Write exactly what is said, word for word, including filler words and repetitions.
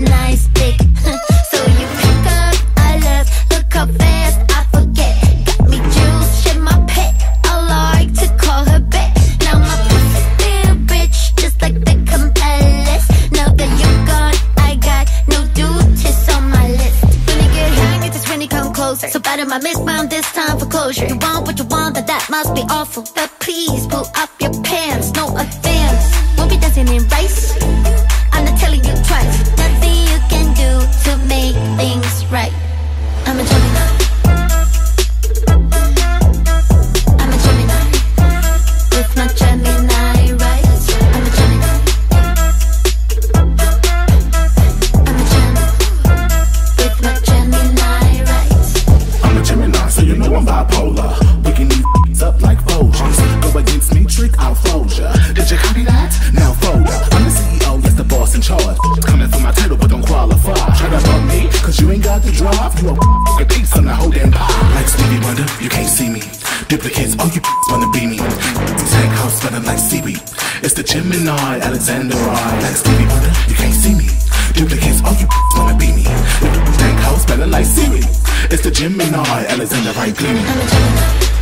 nice dick. So you pick up, I love, look how fast I forget. Got me juice, shit my pet, I like to call her back. Now my pussy still rich, just like the compellers. Now that you're gone, I got no duties on my list. When it get hang, it's when it come closer. So bad in my misbound, this time for closure. You want what you want, that that must be awful. But please pull up your pants, no offense. Won't be dancing in rice, I'm not telling you twice. Nothing you can do to make things right. I'm a Gemini, I'm a Gemini, with my Gemini rights. I'm a Gemini, I'm a Gemini, with my Gemini rights. I'm a Gemini, so you know I'm bipolar. Waking these up like Folgers. Go against me, trick, I'll fold ya. Did you copy that? Now fold ya. I'm the C E O, yes, the boss in charge. Coming for my title, but don't qualify. Try to bump me, cause you ain't got the drive. You a f***ing piece on the whole damn pie. Like Stevie Wonder, you can't see me. Duplicates, all you f***s wanna be me. Tank house smelling like seaweed. It's the Gemini, Alexander I. Like Stevie Wonder, you can't see me. Duplicates, all you f***s wanna be me. Tank house smelling like seaweed. It's the Gemini, Alexander I. Gleaming. I'm a Gemini.